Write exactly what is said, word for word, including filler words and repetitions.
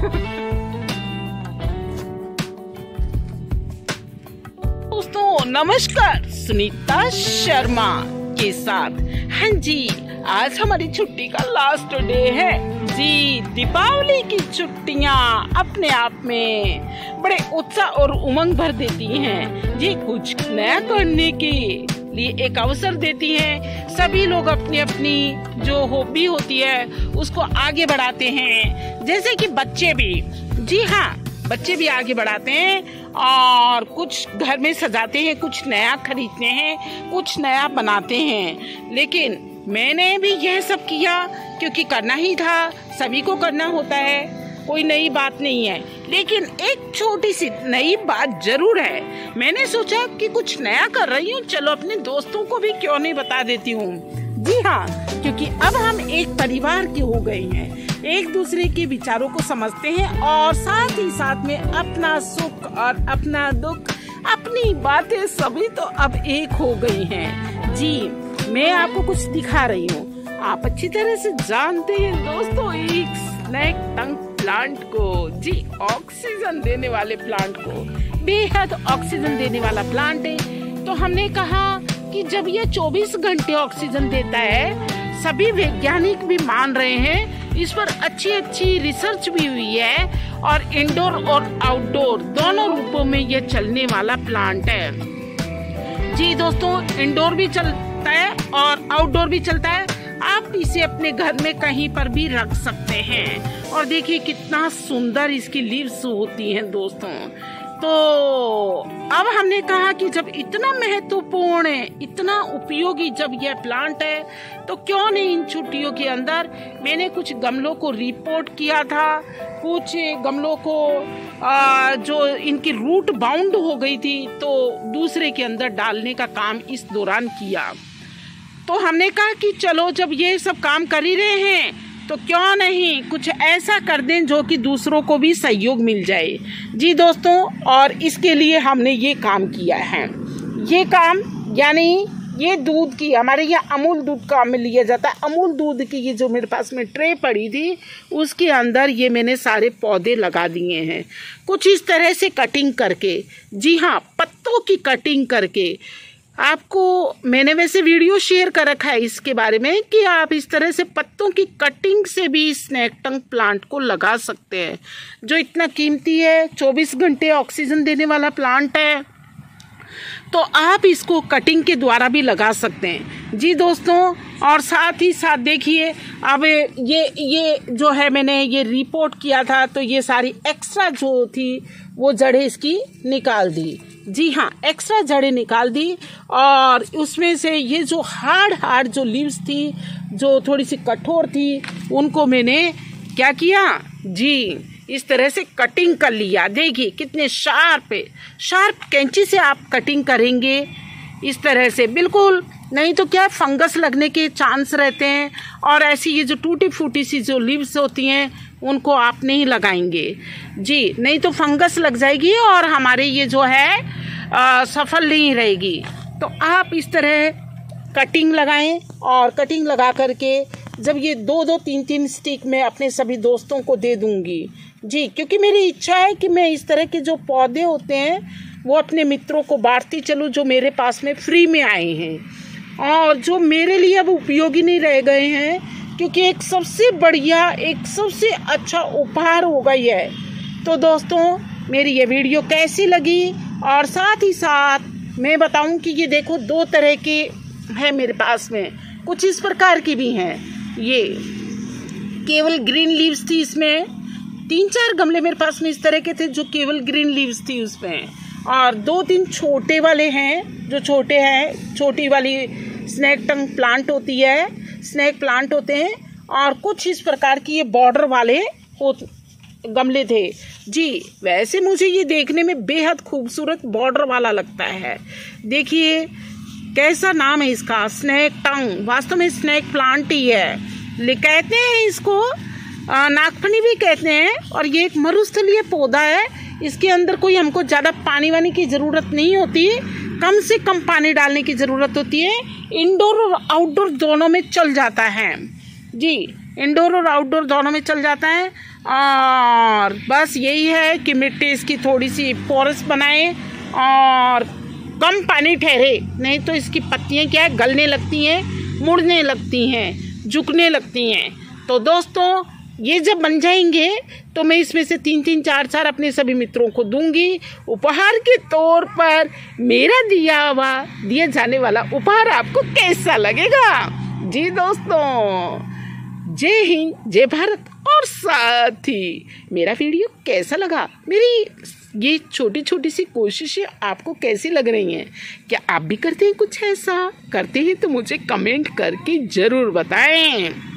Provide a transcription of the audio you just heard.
दोस्तों नमस्कार, सुनीता शर्मा के साथ। हाँ जी, आज हमारी छुट्टी का लास्ट डे है जी। दीपावली की छुट्टियाँ अपने आप में बड़े उत्साह और उमंग भर देती हैं जी। कुछ नया करने के लिए एक अवसर देती हैं। सभी लोग अपनी अपनी जो हॉबी होती है उसको आगे बढ़ाते हैं, जैसे कि बच्चे भी। जी हाँ, बच्चे भी आगे बढ़ाते हैं और कुछ घर में सजाते हैं, कुछ नया खरीदते हैं, कुछ नया बनाते हैं। लेकिन मैंने भी यह सब किया क्योंकि करना ही था, सभी को करना होता है, कोई नई बात नहीं है। लेकिन एक छोटी सी नई बात जरूर है। मैंने सोचा कि कुछ नया कर रही हूँ, चलो अपने दोस्तों को भी क्यों नहीं बता देती हूँ। जी हाँ, क्योंकि अब हम एक परिवार के हो गए हैं, एक दूसरे के विचारों को समझते हैं और साथ ही साथ में अपना सुख और अपना दुख, अपनी बातें सभी तो अब एक हो गई हैं। जी, मैं आपको कुछ दिखा रही हूँ, आप अच्छी तरह से जानते हैं दोस्तों, एक स्नेक टंग प्लांट को जी, ऑक्सीजन देने वाले प्लांट को, बेहद ऑक्सीजन देने वाला प्लांट है। तो हमने कहा कि जब ये चौबीस घंटे ऑक्सीजन देता है, सभी वैज्ञानिक भी मान रहे हैं, इस पर अच्छी अच्छी रिसर्च भी हुई है और इंडोर और आउटडोर दोनों रूपों में ये चलने वाला प्लांट है। जी दोस्तों, इंडोर भी चलता है और आउटडोर भी चलता है। आप इसे अपने घर में कहीं पर भी रख सकते हैं और देखिए कितना सुंदर इसकी लीव्स होती हैं दोस्तों। तो अब हमने कहा कि जब इतना महत्वपूर्ण है, इतना उपयोगी जब यह प्लांट है, तो क्यों नहीं इन छुट्टियों के अंदर मैंने कुछ गमलों को रिपोर्ट किया था, कुछ गमलों को आ, जो इनकी रूट बाउंड हो गई थी तो दूसरे के अंदर डालने का काम इस दौरान किया। तो हमने कहा कि चलो जब ये सब काम कर ही रहे हैं तो क्यों नहीं कुछ ऐसा कर दें जो कि दूसरों को भी सहयोग मिल जाए। जी दोस्तों, और इसके लिए हमने ये काम किया है। ये काम यानी ये दूध की, हमारे यहाँ अमूल दूध काम में लिया जाता है। अमूल दूध की ये जो मेरे पास में ट्रे पड़ी थी, उसके अंदर ये मैंने सारे पौधे लगा दिए हैं, कुछ इस तरह से कटिंग करके। जी हाँ, पत्तों की कटिंग करके। आपको मैंने वैसे वीडियो शेयर कर रखा है इसके बारे में कि आप इस तरह से पत्तों की कटिंग से भी स्नेक टंग प्लांट को लगा सकते हैं, जो इतना कीमती है, चौबीस घंटे ऑक्सीजन देने वाला प्लांट है। तो आप इसको कटिंग के द्वारा भी लगा सकते हैं। जी दोस्तों, और साथ ही साथ देखिए, अब ये ये जो है मैंने ये रिपोर्ट किया था, तो ये सारी एक्स्ट्रा जो थी वो जड़ें इसकी निकाल दी। जी हाँ, एक्स्ट्रा जड़ें निकाल दी और उसमें से ये जो हार्ड हार्ड जो लीव्स थी, जो थोड़ी सी कठोर थी, उनको मैंने क्या किया जी, इस तरह से कटिंग कर लिया। देखिए कितने शार्प है, शार्प कैंची से आप कटिंग करेंगे इस तरह से, बिल्कुल नहीं तो क्या फंगस लगने के चांस रहते हैं। और ऐसी ये जो टूटी फूटी सी जो लीव्स होती हैं उनको आप नहीं लगाएंगे जी, नहीं तो फंगस लग जाएगी और हमारे ये जो है आ, सफल नहीं रहेगी। तो आप इस तरह कटिंग लगाएं और कटिंग लगा करके जब ये दो दो तीन तीन स्टिक मैं अपने सभी दोस्तों को दे दूंगी जी, क्योंकि मेरी इच्छा है कि मैं इस तरह के जो पौधे होते हैं वो अपने मित्रों को बांटती चलूँ, जो मेरे पास में फ्री में आए हैं और जो मेरे लिए अब उपयोगी नहीं रह गए हैं, क्योंकि एक सबसे बढ़िया, एक सबसे अच्छा उपहार होगा यह। तो दोस्तों, मेरी ये वीडियो कैसी लगी, और साथ ही साथ मैं बताऊं कि ये देखो दो तरह के है मेरे पास में, कुछ इस प्रकार की भी हैं। ये केवल ग्रीन लीव्स थी, इसमें तीन चार गमले मेरे पास में इस तरह के थे जो केवल ग्रीन लीव्स थी उसमें, और दो तीन छोटे वाले हैं जो छोटे हैं, छोटी वाली स्नेक टंग प्लांट होती है, स्नेक प्लांट होते हैं, और कुछ इस प्रकार की ये बॉर्डर वाले हो गमले थे जी। वैसे मुझे ये देखने में बेहद खूबसूरत बॉर्डर वाला लगता है। देखिए कैसा नाम है इसका, स्नेक टंग। वास्तव में स्नेक प्लांट ही है, ले कहते हैं इसको, नागफनी भी कहते हैं। और ये एक मरुस्थलीय पौधा है, इसके अंदर कोई हमको ज़्यादा पानी वानी की ज़रूरत नहीं होती, कम से कम पानी डालने की ज़रूरत होती है। इंडोर और आउटडोर दोनों में चल जाता है जी, इंडोर और आउटडोर दोनों में चल जाता है। और बस यही है कि मिट्टी इसकी थोड़ी सी पोरस बनाएं और कम पानी ठहरे, नहीं तो इसकी पत्तियां क्या है, गलने लगती हैं, मुड़ने लगती हैं, झुकने लगती हैं। तो दोस्तों ये जब बन जाएंगे तो मैं इसमें से तीन तीन चार चार अपने सभी मित्रों को दूंगी उपहार के तौर पर। मेरा दिया हुआ दिया जाने वाला उपहार आपको कैसा लगेगा? जी दोस्तों, जय हिंद, जय भारत। और साथ ही मेरा वीडियो कैसा लगा, मेरी ये छोटी छोटी सी कोशिशें आपको कैसी लग रही हैं? क्या आप भी करते हैं कुछ ऐसा? करते हैं तो मुझे कमेंट करके ज़रूर बताएं।